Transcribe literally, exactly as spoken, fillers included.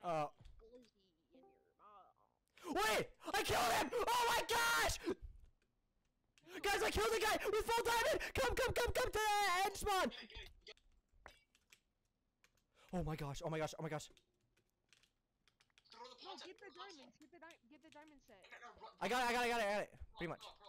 Uh. Glizzy in your mouth. Wait! I killed him! Oh my gosh! Guys, I killed the guy with full diamond! Come, come, come, come to the end spawn! Oh my gosh! Oh my gosh! Oh my gosh! No, get the diamonds. Get the di get the diamond set. I got it! I got it! I got it! I got it! Pretty much.